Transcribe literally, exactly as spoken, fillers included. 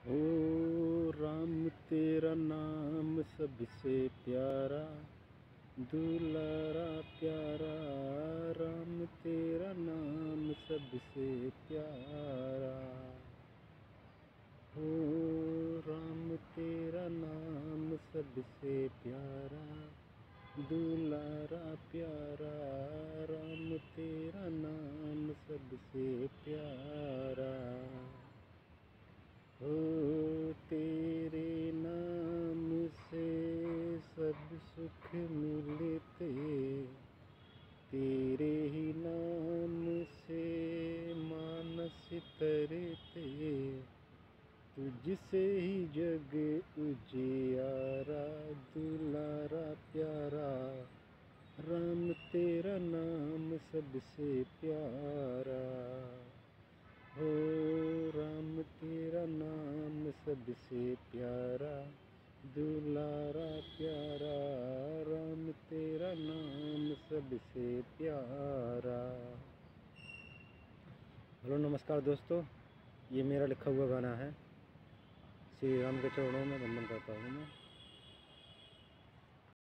ओ राम तेरा नाम सबसे प्यारा, दुलारा प्यारा। राम तेरा नाम सबसे प्यारा। ओ राम तेरा नाम सबसे प्यारा, दुलारा प्यारा। राम तेरा नाम सबसे प्यारा। ओ तेरे नाम से सब सुख मिलते, तेरे ही नाम से मानस तरते। तुझसे ही जग उजियारा, दुलारा प्यारा। राम तेरा नाम सबसे प्यारा। हो राम तेरा नाम सबसे प्यारा, दुलारा प्यारा। राम तेरा नाम सबसे प्यारा। हेलो नमस्कार दोस्तों, ये मेरा लिखा हुआ गाना है। श्री राम के चरणों में वंदन करता हूँ मैं।